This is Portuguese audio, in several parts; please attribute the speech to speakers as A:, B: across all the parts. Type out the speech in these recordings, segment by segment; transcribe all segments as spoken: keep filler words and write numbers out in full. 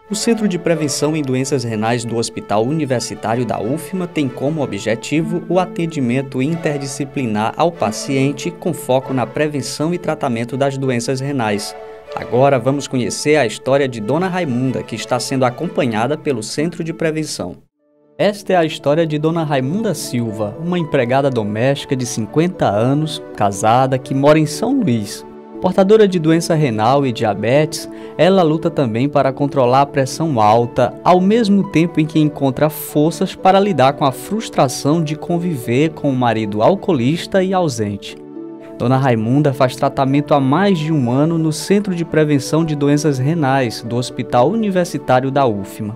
A: O Centro de Prevenção em Doenças Renais do Hospital Universitário da U F M A tem como objetivo o atendimento interdisciplinar ao paciente com foco na prevenção e tratamento das doenças renais. Agora vamos conhecer a história de Dona Raimunda, que está sendo acompanhada pelo Centro de Prevenção. Esta é a história de Dona Raimunda Silva, uma empregada doméstica de cinquenta anos, casada, que mora em São Luís. Portadora de doença renal e diabetes, ela luta também para controlar a pressão alta, ao mesmo tempo em que encontra forças para lidar com a frustração de conviver com um marido alcoolista e ausente. Dona Raimunda faz tratamento há mais de um ano no Centro de Prevenção de Doenças Renais do Hospital Universitário da U F M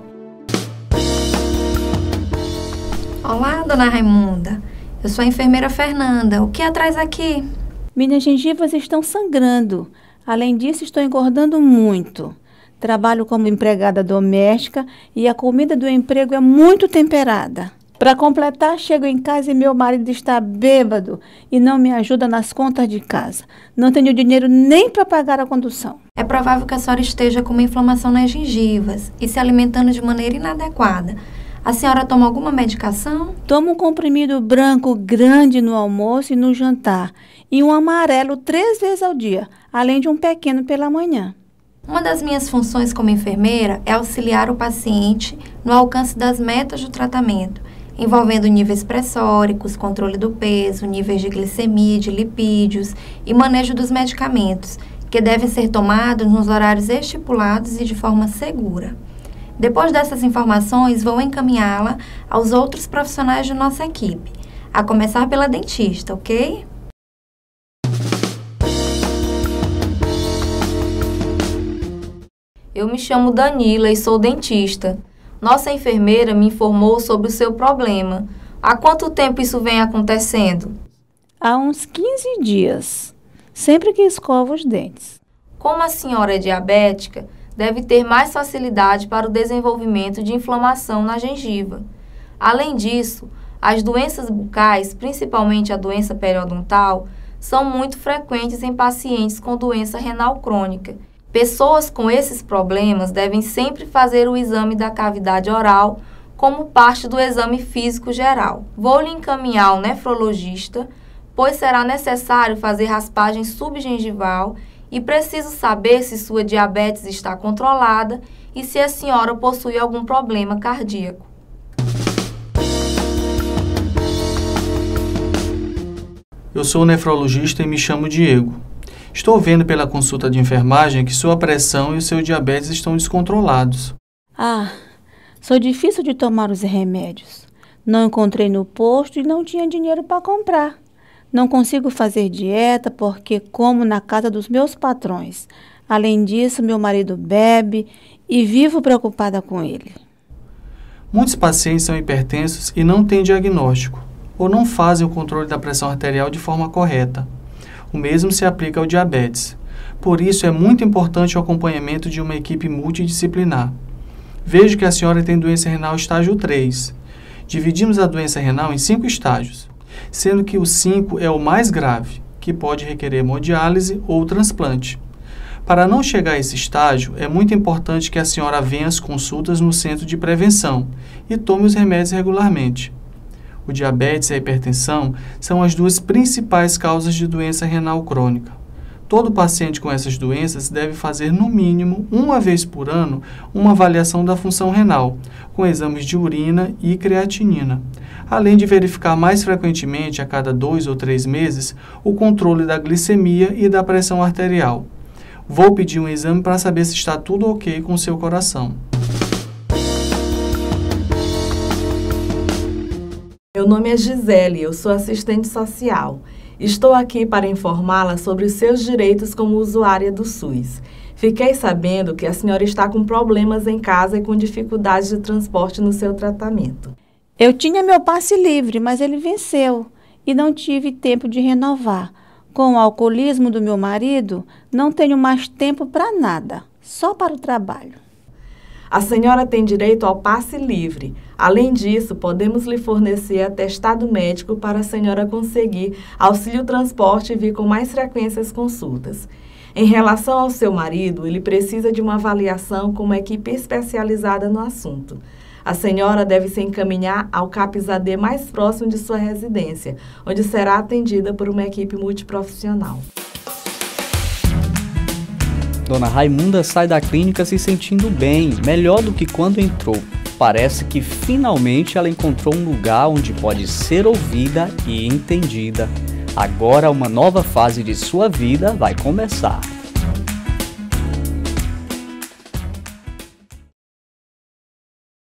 A: A.
B: Olá, Dona Raimunda. Eu sou a enfermeira Fernanda. O que é traz aqui?
C: Minhas gengivas estão sangrando. Além disso, estou engordando muito. Trabalho como empregada doméstica e a comida do emprego é muito temperada. Para completar, chego em casa e meu marido está bêbado e não me ajuda nas contas de casa. Não tenho dinheiro nem para pagar a condução.
B: É provável que a senhora esteja com uma inflamação nas gengivas e se alimentando de maneira inadequada. A senhora toma alguma medicação?
C: Tomo um comprimido branco grande no almoço e no jantar e um amarelo três vezes ao dia, além de um pequeno pela manhã.
B: Uma das minhas funções como enfermeira é auxiliar o paciente no alcance das metas do tratamento, envolvendo níveis pressóricos, controle do peso, níveis de glicemia, de lipídios e manejo dos medicamentos, que devem ser tomados nos horários estipulados e de forma segura. Depois dessas informações, vou encaminhá-la aos outros profissionais de nossa equipe, a começar pela dentista, ok?
D: Eu me chamo Danila e sou dentista. Nossa enfermeira me informou sobre o seu problema. Há quanto tempo isso vem acontecendo?
C: Há uns quinze dias, sempre que escovo os dentes.
D: Como a senhora é diabética, deve ter mais facilidade para o desenvolvimento de inflamação na gengiva. Além disso, as doenças bucais, principalmente a doença periodontal, são muito frequentes em pacientes com doença renal crônica. Pessoas com esses problemas devem sempre fazer o exame da cavidade oral como parte do exame físico geral. Vou lhe encaminhar ao nefrologista, pois será necessário fazer raspagem subgengival e preciso saber se sua diabetes está controlada e se a senhora possui algum problema cardíaco.
E: Eu sou nefrologista e me chamo Diego. Estou vendo pela consulta de enfermagem que sua pressão e o seu diabetes estão descontrolados.
C: Ah, sou difícil de tomar os remédios. Não encontrei no posto e não tinha dinheiro para comprar. Não consigo fazer dieta porque como na casa dos meus patrões. Além disso, meu marido bebe e vivo preocupada com ele.
E: Muitos pacientes são hipertensos e não têm diagnóstico, ou não fazem o controle da pressão arterial de forma correta. O mesmo se aplica ao diabetes. Por isso, é muito importante o acompanhamento de uma equipe multidisciplinar. Vejo que a senhora tem doença renal estágio três. Dividimos a doença renal em cinco estágios, sendo que o cinco é o mais grave, que pode requerer hemodiálise ou transplante. Para não chegar a esse estágio, é muito importante que a senhora venha às consultas no centro de prevenção e tome os remédios regularmente. O diabetes e a hipertensão são as duas principais causas de doença renal crônica. Todo paciente com essas doenças deve fazer, no mínimo, uma vez por ano, uma avaliação da função renal, com exames de urina e creatinina, além de verificar mais frequentemente, a cada dois ou três meses, o controle da glicemia e da pressão arterial. Vou pedir um exame para saber se está tudo ok com o seu coração.
F: Meu nome é Gisele, eu sou assistente social. Estou aqui para informá-la sobre os seus direitos como usuária do SUS. Fiquei sabendo que a senhora está com problemas em casa e com dificuldades de transporte no seu tratamento.
C: Eu tinha meu passe livre, mas ele venceu e não tive tempo de renovar. Com o alcoolismo do meu marido, não tenho mais tempo para nada, só para o trabalho.
F: A senhora tem direito ao passe livre. Além disso, podemos lhe fornecer atestado médico para a senhora conseguir auxílio transporte e vir com mais frequência às consultas. Em relação ao seu marido, ele precisa de uma avaliação com uma equipe especializada no assunto. A senhora deve se encaminhar ao CAPS A D mais próximo de sua residência, onde será atendida por uma equipe multiprofissional.
A: Dona Raimunda sai da clínica se sentindo bem, melhor do que quando entrou. Parece que finalmente ela encontrou um lugar onde pode ser ouvida e entendida. Agora uma nova fase de sua vida vai começar.